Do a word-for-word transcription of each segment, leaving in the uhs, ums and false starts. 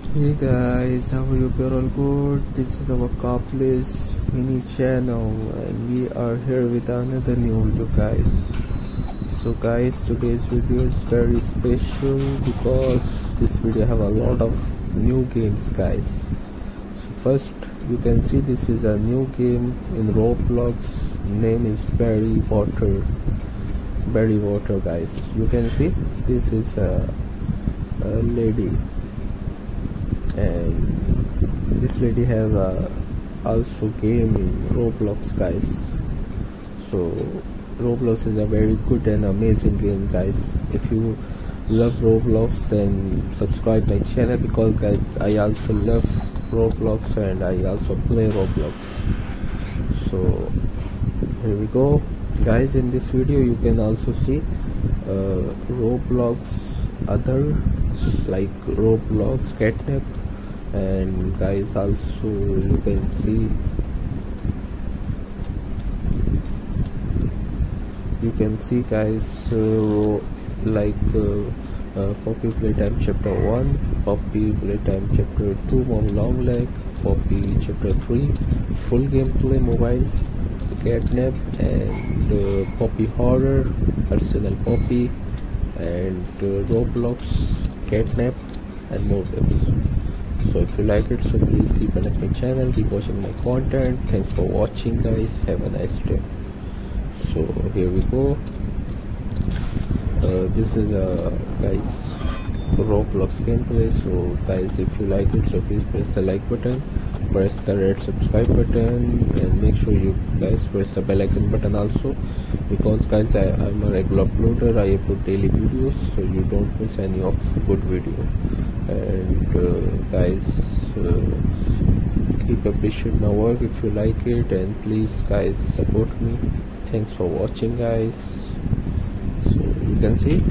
Hey guys, how are you? You're all good. This is our Carpless mini channel and we are here with another new video guys. So guys, today's video is very special because this video have a lot of new games guys. So first you can see this is a new game in Roblox. Name is Berry Water. Berry Water guys. You can see this is a, a lady. And this lady have a also game in Roblox guys. So Roblox is a very good and amazing game guys. If you love Roblox then subscribe my channel because guys I also love Roblox and I also play Roblox. So here we go guys. In this video you can also see uh, Roblox other like Roblox Catnap, and guys also you can see you can see guys uh, like uh, uh, Poppy Playtime chapter one, Poppy Playtime chapter two, Mom Long Leg, Poppy chapter three, full gameplay mobile Catnap, and uh, Poppy Horror, Arsenal Poppy, and uh, Roblox Catnap, and more games. So if you like it, so please keep an eye on my channel, keep watching my content. Thanks for watching guys, have a nice day. So here we go. Uh, this is a guys Roblox gameplay. So guys, if you like it, so please press the like button, press the red subscribe button, and make sure you guys press the bell icon button also, because guys I am a regular uploader. I upload daily videos, so you don't miss any of good video. And uh, guys uh, keep appreciate my work if you like it, and please guys support me. Thanks for watching guys. So you can see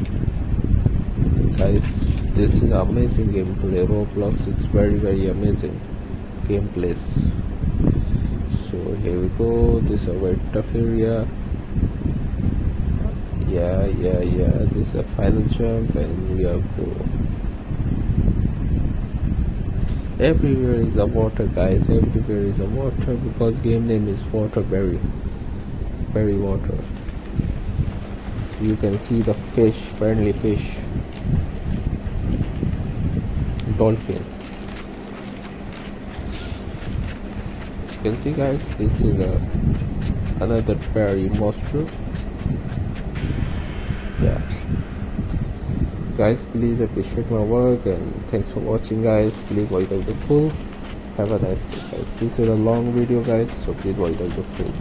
guys, this is amazing gameplay. Roblox is very very amazing gameplays. So here we go. This is a very tough area. Yeah yeah yeah this is a final jump, and we have to everywhere is a water guys, everywhere is a water because game name is Waterberry. Berry Water. You can see the fish, friendly fish, dolphin. You can see guys, this is a another berry monster. Yeah guys, please appreciate my work and thanks for watching guys. Please watch the full. Have a nice day guys. This is a long video guys, so please watch the full.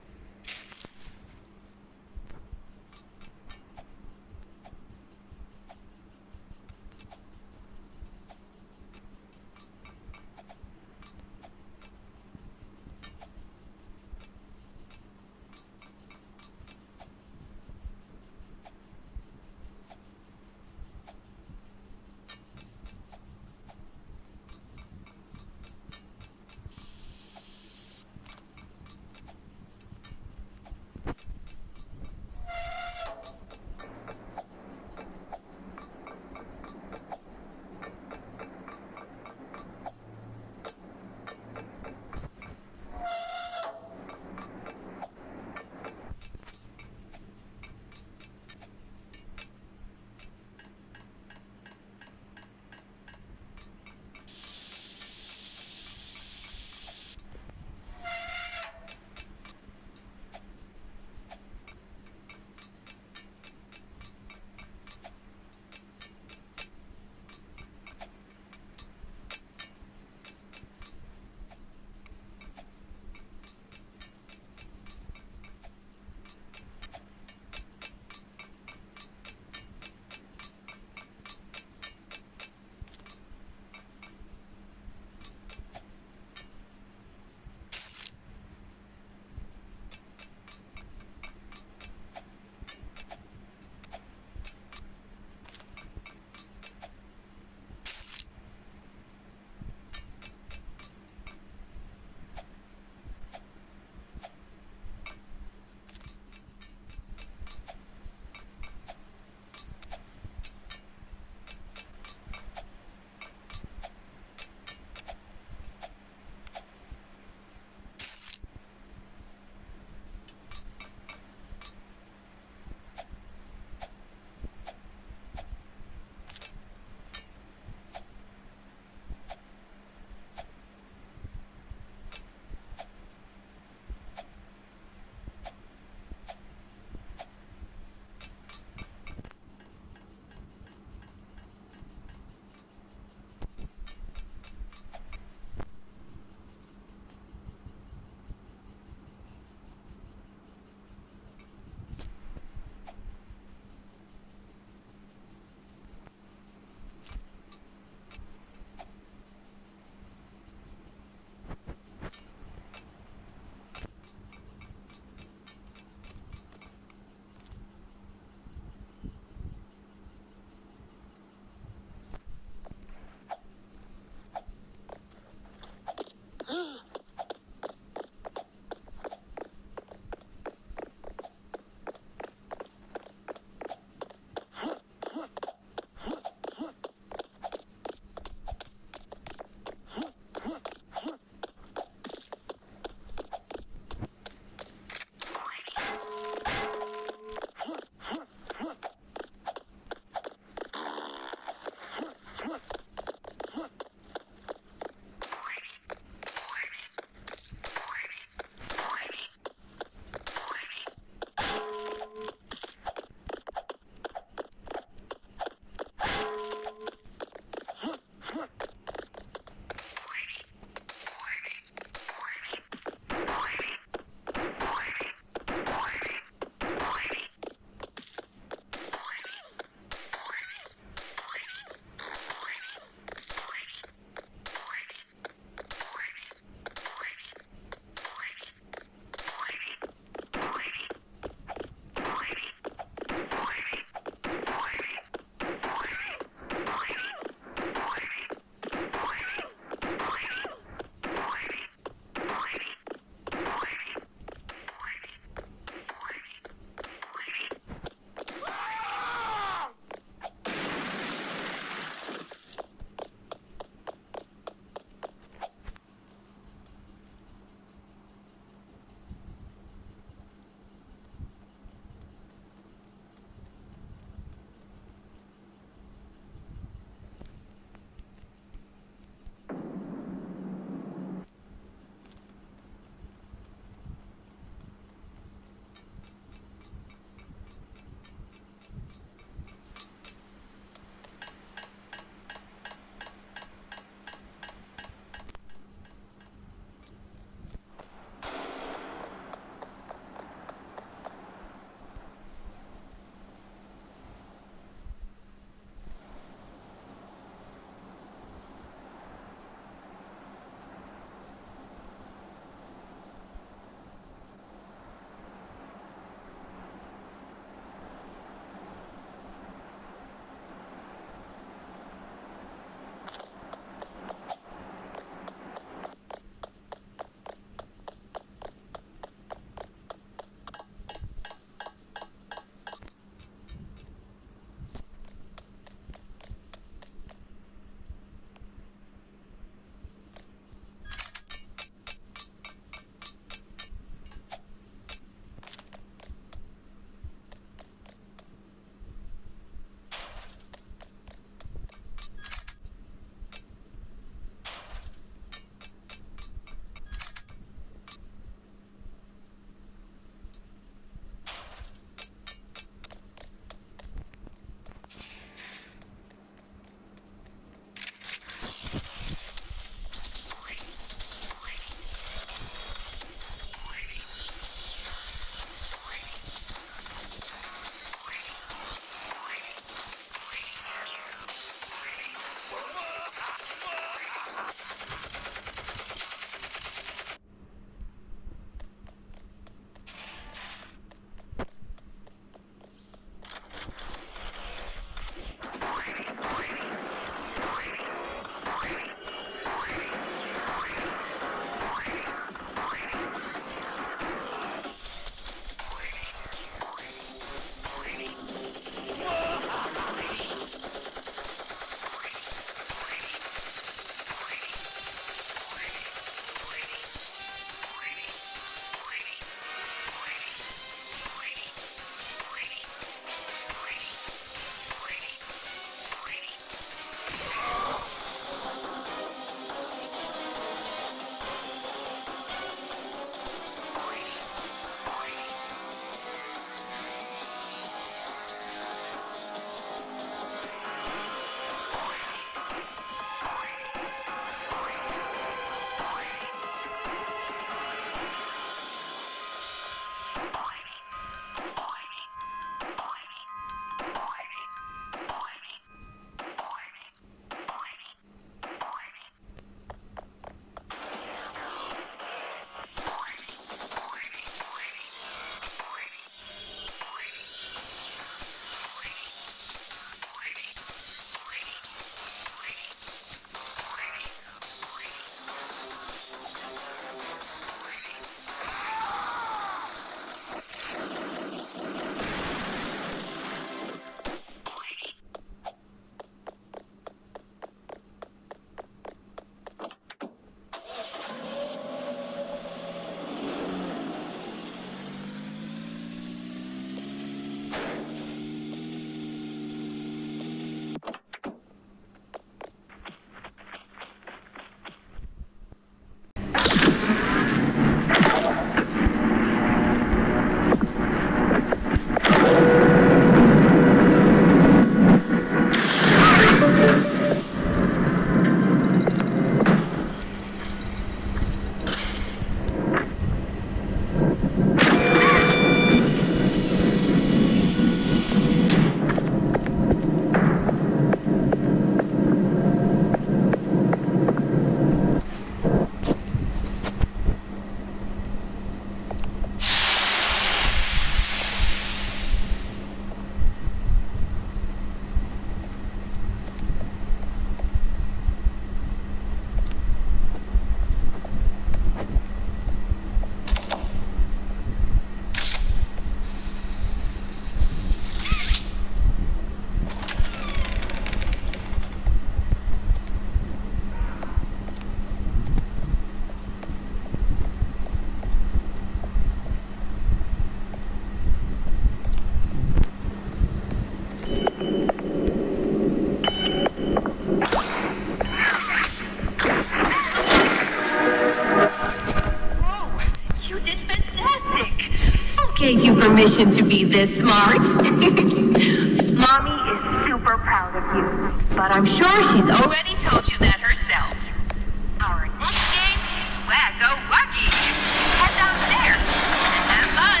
gave you permission to be this smart? Mommy is super proud of you, but I'm sure she's already told you that herself. Our next game is Wacko Wucky. Head downstairs and have fun.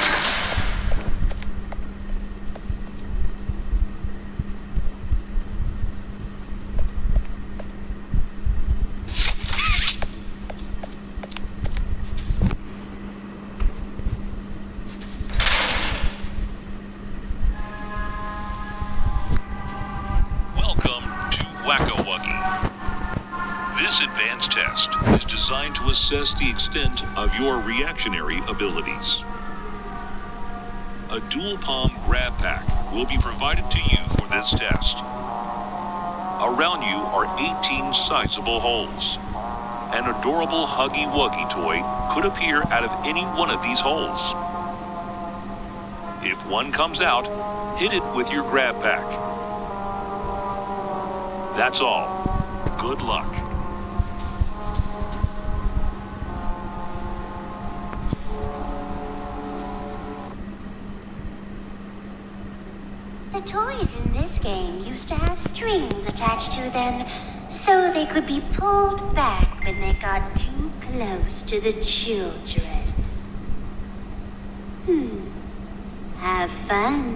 Test is designed to assess the extent of your reactionary abilities. A dual palm grab pack will be provided to you for this test. Around you are eighteen sizable holes. An adorable Huggy Wuggy toy could appear out of any one of these holes. If one comes out, hit it with your grab pack. That's all. Good luck. The toys in this game used to have strings attached to them, so they could be pulled back when they got too close to the children. Hmm. Have fun.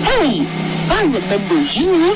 Hey, I remember you.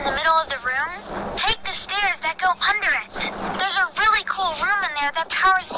In the stairs that go under it. There's a really cool room in there that powers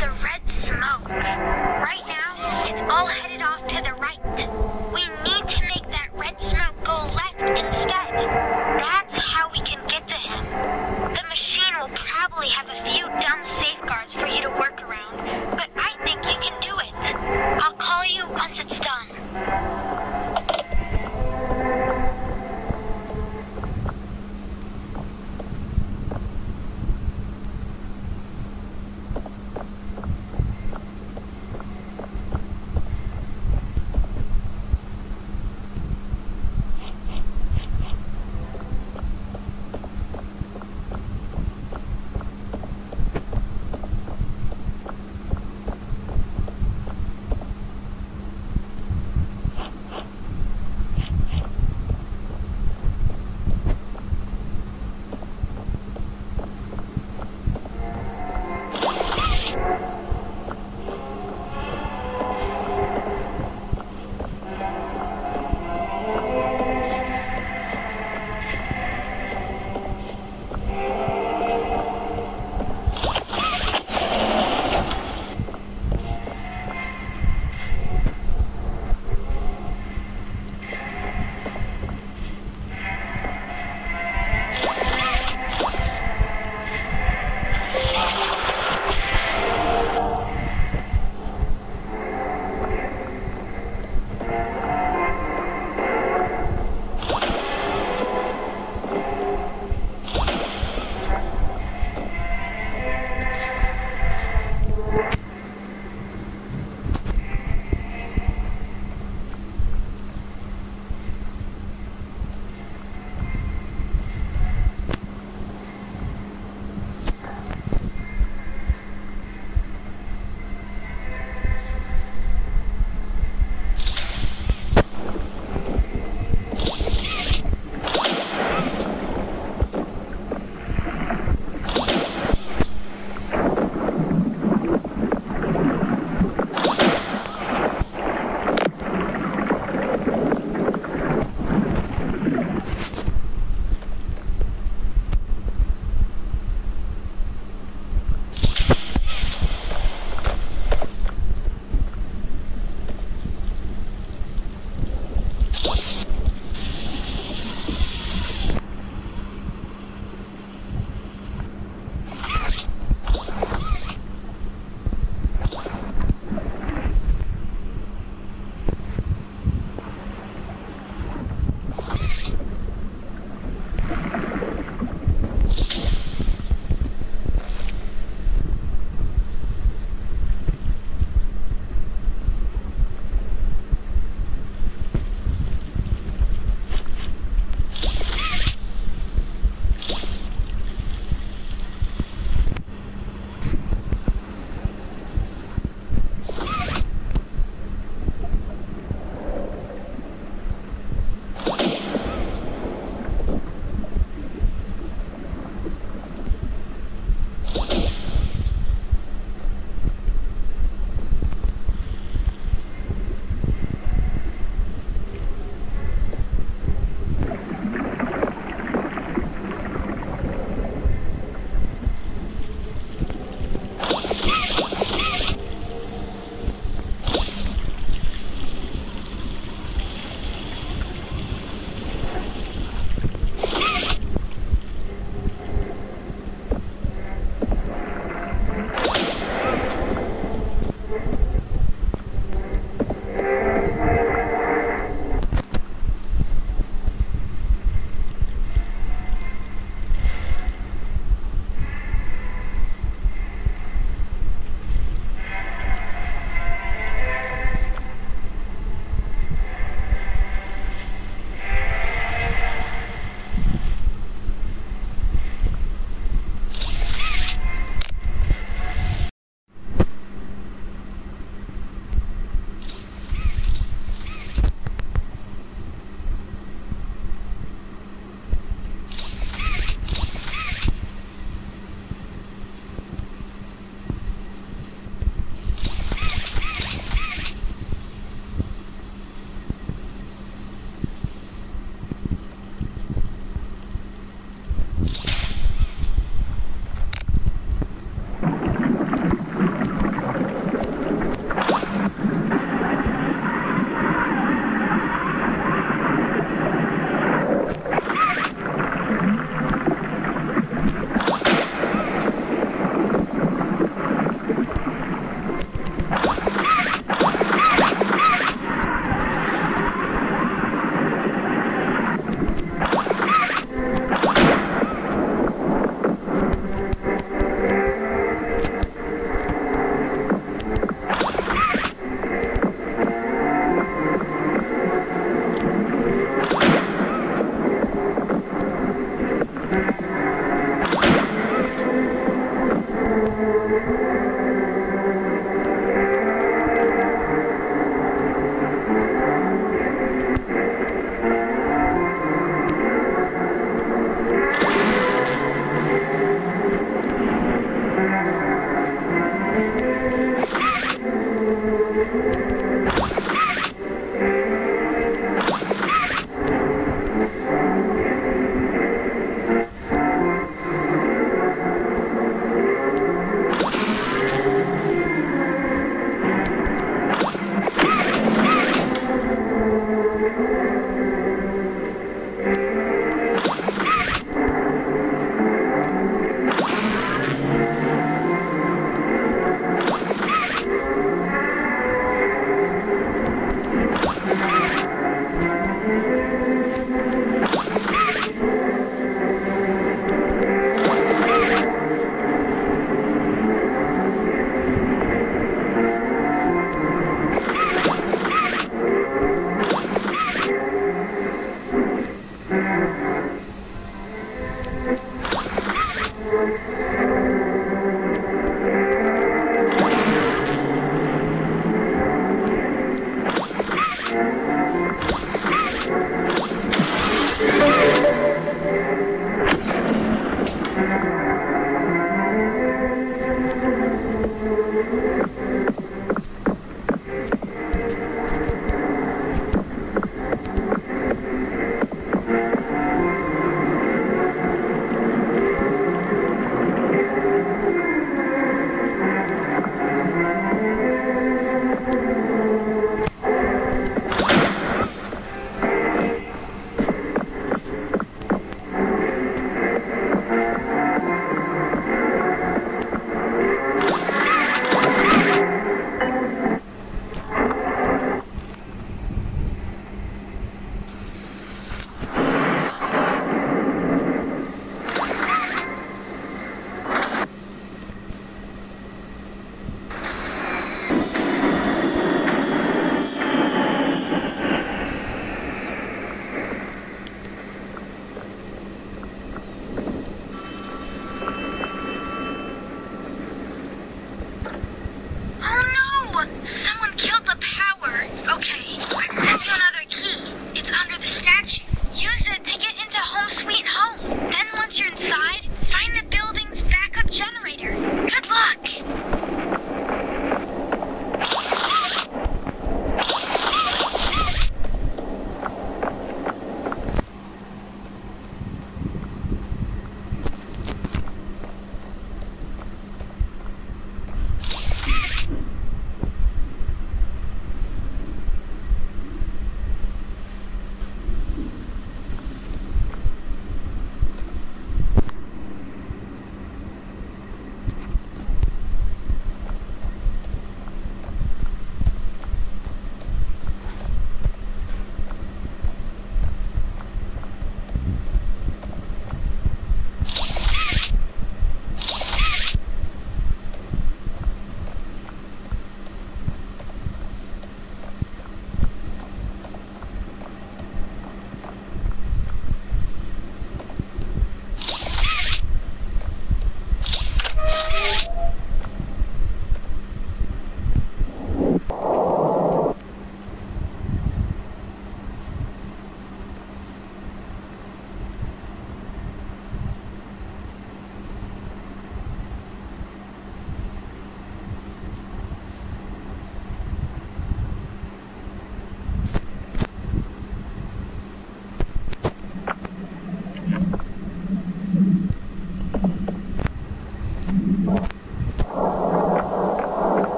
the red smoke. Right now, it's all headed off to the right. We need to make that red smoke go left instead. That's how we can get to him. The machine will probably have a few dumb safeguards for you to work around, but I think you can do it. I'll call you once it's done.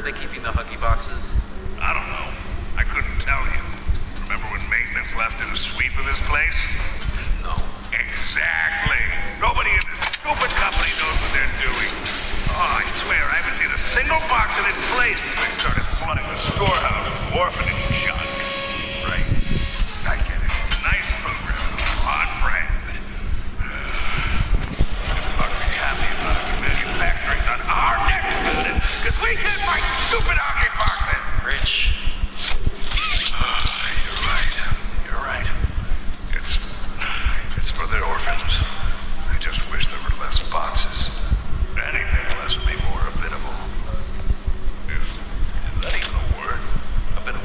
they keeping the Huggy boxes? I don't know. I couldn't tell you. Remember when maintenance left in a sweep of this place? No. Exactly. Nobody in this stupid company knows what they're doing. Oh, I swear, I haven't seen a single box in its place since they started flooding the storehouse with orphanage junk. Right. I get it. Nice program. On brand. Ought to be happy about it manufacturing on our neck building, because we can't find stupid hockey boxes. Rich. You're right. You're right. It's... it's for the orphans. I just wish there were less boxes. Anything less would be more habitable. If... is that even a word? Habitable.